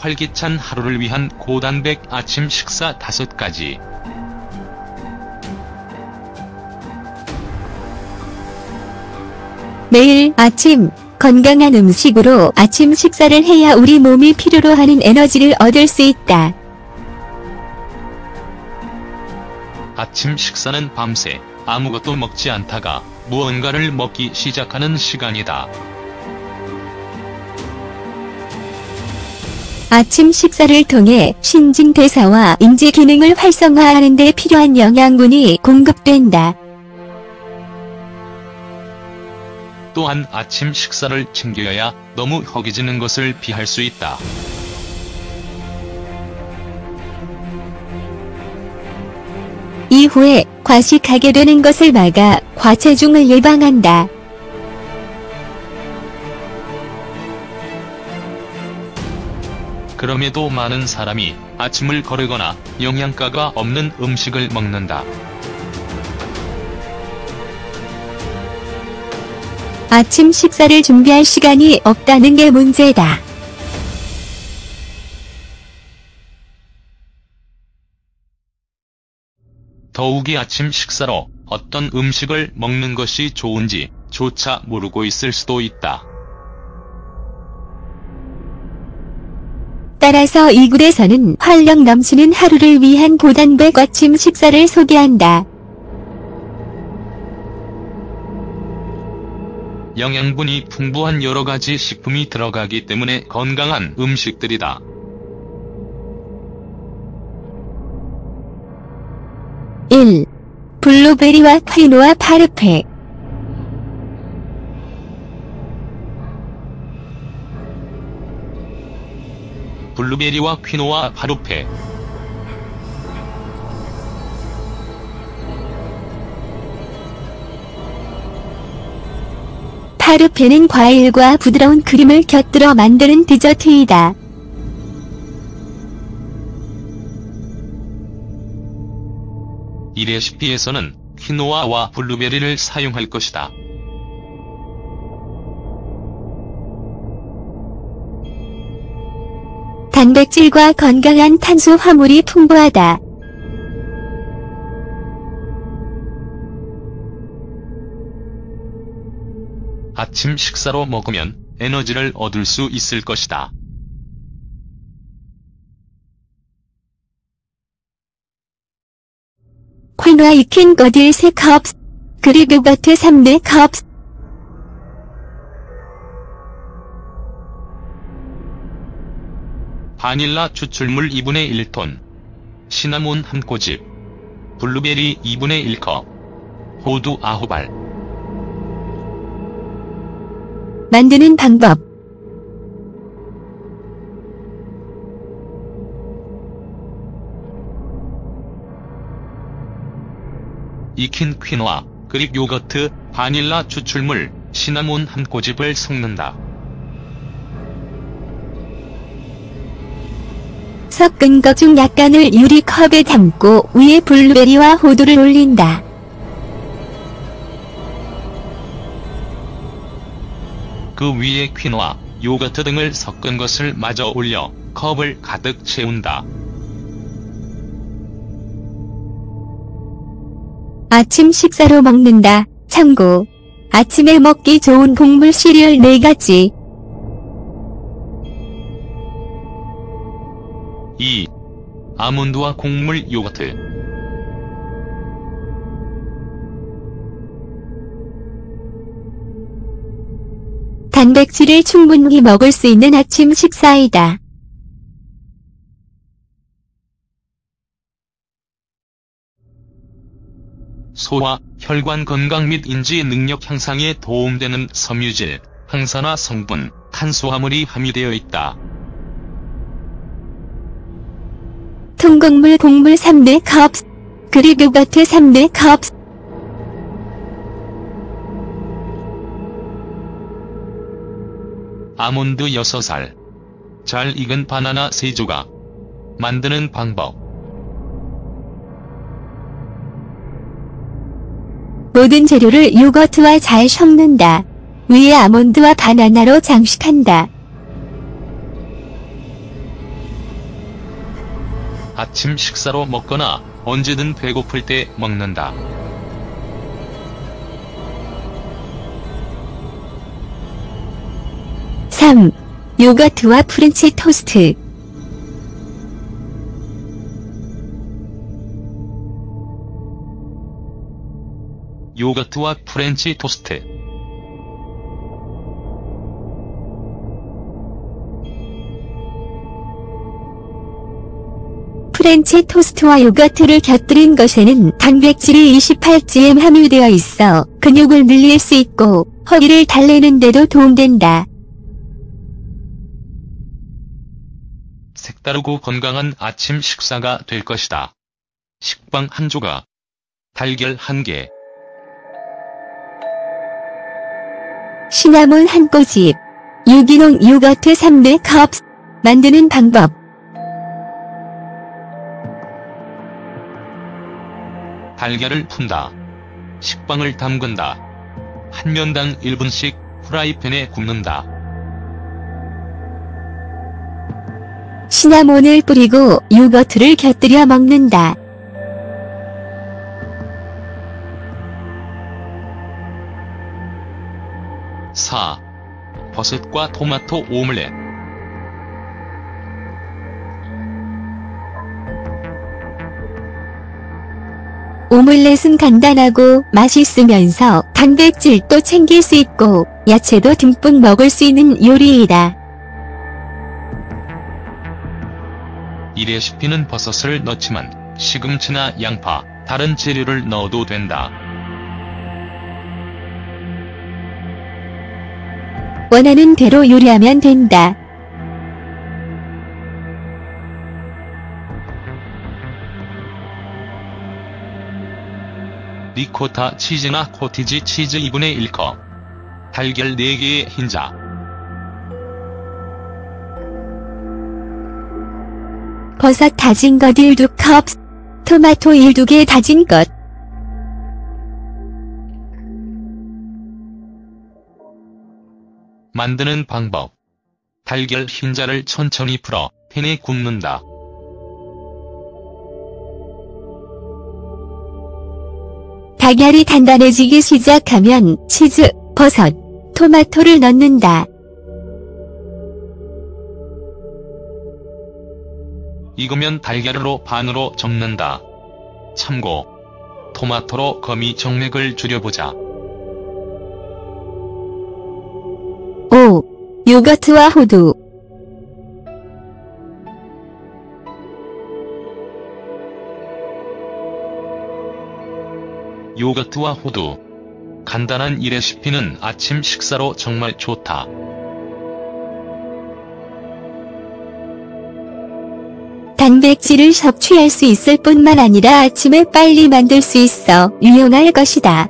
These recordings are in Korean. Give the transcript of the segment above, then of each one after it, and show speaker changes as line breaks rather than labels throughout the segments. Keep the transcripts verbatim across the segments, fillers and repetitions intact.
활기찬 하루를 위한 고단백 아침 식사 다섯 가지.
매일 아침 건강한 음식으로 아침 식사를 해야 우리 몸이 필요로 하는 에너지를 얻을 수 있다.
아침 식사는 밤새 아무것도 먹지 않다가 무언가를 먹기 시작하는 시간이다.
아침 식사를 통해 신진대사와 인지 기능을 활성화하는 데 필요한 영양분이 공급된다.
또한 아침 식사를 챙겨야 너무 허기지는 것을 피할 수 있다.
이후에 과식하게 되는 것을 막아 과체중을 예방한다.
그럼에도 많은 사람이 아침을 거르거나 영양가가 없는 음식을 먹는다.
아침 식사를 준비할 시간이 없다는 게 문제다.
더욱이 아침 식사로 어떤 음식을 먹는 것이 좋은지 조차 모르고 있을 수도 있다.
따라서 이 글에서는 활력 넘치는 하루를 위한 고단백 아침 식사를 소개한다.
영양분이 풍부한 여러가지 식품이 들어가기 때문에 건강한 음식들이다.
일. 블루베리와 퀴노아 파르페.
블루베리와 퀴노아 파르페.
파르페는 과일과 부드러운 크림을 곁들여 만드는 디저트이다.
이 레시피에서는 퀴노아와 블루베리를 사용할 것이다.
단백질과 건강한 탄수화물이 풍부하다.
아침 식사로 먹으면 에너지를 얻을 수 있을 것이다.
퀴노아 익힌 거딜 세 컵, 그릭 요거트 삼 대 컵,
바닐라 추출물 이분의 일 톤, 시나몬 한 꼬집, 블루베리 이분의 일 컵, 호두 아홉 알.
만드는 방법.
익힌 퀴노아, 그릭 요거트, 바닐라 추출물, 시나몬 한 꼬집을 섞는다.
섞은 것 중 약간을 유리컵에 담고 위에 블루베리와 호두를 올린다.
그 위에 퀴노아, 요거트 등을 섞은 것을 마저 올려 컵을 가득 채운다.
아침 식사로 먹는다. 참고. 아침에 먹기 좋은 곡물 시리얼 네 가지.
이. 아몬드와 곡물 요거트.
단백질을 충분히 먹을 수 있는 아침 식사이다.
소화, 혈관 건강 및 인지 능력 향상에 도움되는 섬유질, 항산화 성분, 탄수화물이 함유되어 있다.
통곡물 곡물 삼 대 컵, 그릭 요거트 삼 대 컵,
아몬드 여섯 알, 잘 익은 바나나 세 조각. 만드는 방법.
모든 재료를 요거트와 잘 섞는다. 위에 아몬드와 바나나로 장식한다.
아침 식사로 먹거나 언제든 배고플 때 먹는다.
삼. 요거트와 프렌치 토스트.
요거트와 프렌치 토스트.
프렌치 토스트와 요거트를 곁들인 것에는 단백질이 이십팔 그램 함유되어 있어 근육을 늘릴 수 있고 허기를 달래는 데도 도움된다.
색다르고 건강한 아침 식사가 될 것이다. 식빵 한 조각, 달걀 한 개,
시나몬 한 꼬집, 유기농 요거트 삼 대 컵. 만드는 방법.
달걀을 푼다. 식빵을 담근다. 한 면당 일 분씩 프라이팬에 굽는다.
시나몬을 뿌리고 요거트를 곁들여 먹는다.
사. 버섯과 토마토 오믈렛.
오믈렛은 간단하고 맛있으면서 단백질도 챙길 수 있고 야채도 듬뿍 먹을 수 있는 요리이다.
이 레시피는 버섯을 넣지만 시금치나 양파, 다른 재료를 넣어도 된다.
원하는 대로 요리하면 된다.
리코타 치즈나 코티지 치즈 이분의 일 컵, 달걀 네 개의 흰자,
버섯 다진 것 일, 두 컵, 토마토 일, 두 개 다진 것.
만드는 방법. 달걀 흰자를 천천히 풀어 팬에 굽는다.
달걀이 단단해지기 시작하면 치즈, 버섯, 토마토를 넣는다.
익으면 달걀로 반으로 접는다. 참고. 토마토로 거미 정맥을 줄여보자.
오. 요거트와 호두.
요거트와 호두. 간단한 이 레시피는 아침 식사로 정말 좋다.
단백질을 섭취할 수 있을 뿐만 아니라 아침에 빨리 만들 수 있어 유용할 것이다.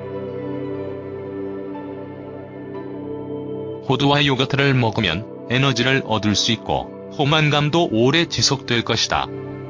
호두와 요거트를 먹으면 에너지를 얻을 수 있고 포만감도 오래 지속될 것이다.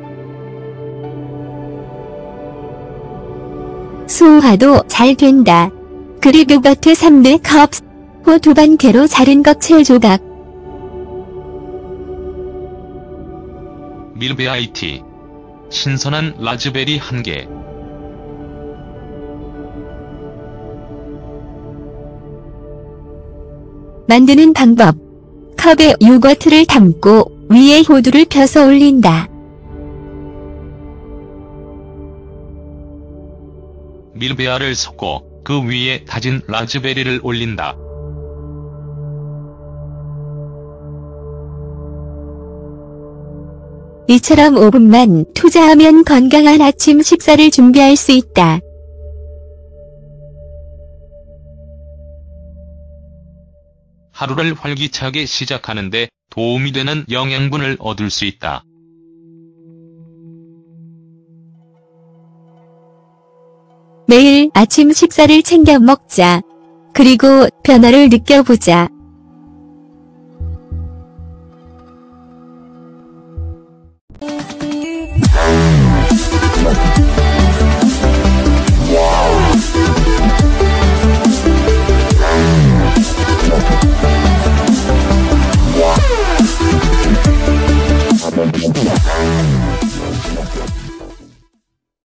소화도 잘 된다. 그릭 요거트 삼 대 컵, 호두 반개로 자른 것 칠 조각.
밀베아이티. 신선한 라즈베리 한 개.
만드는 방법. 컵에 요거트를 담고 위에 호두를 펴서 올린다.
밀베아를 섞고 그 위에 다진 라즈베리를 올린다.
이처럼 오 분만 투자하면 건강한 아침 식사를 준비할 수 있다.
하루를 활기차게 시작하는데 도움이 되는 영양분을 얻을 수 있다.
매일 아침 식사를 챙겨 먹자. 그리고 변화를 느껴보자.
Wow.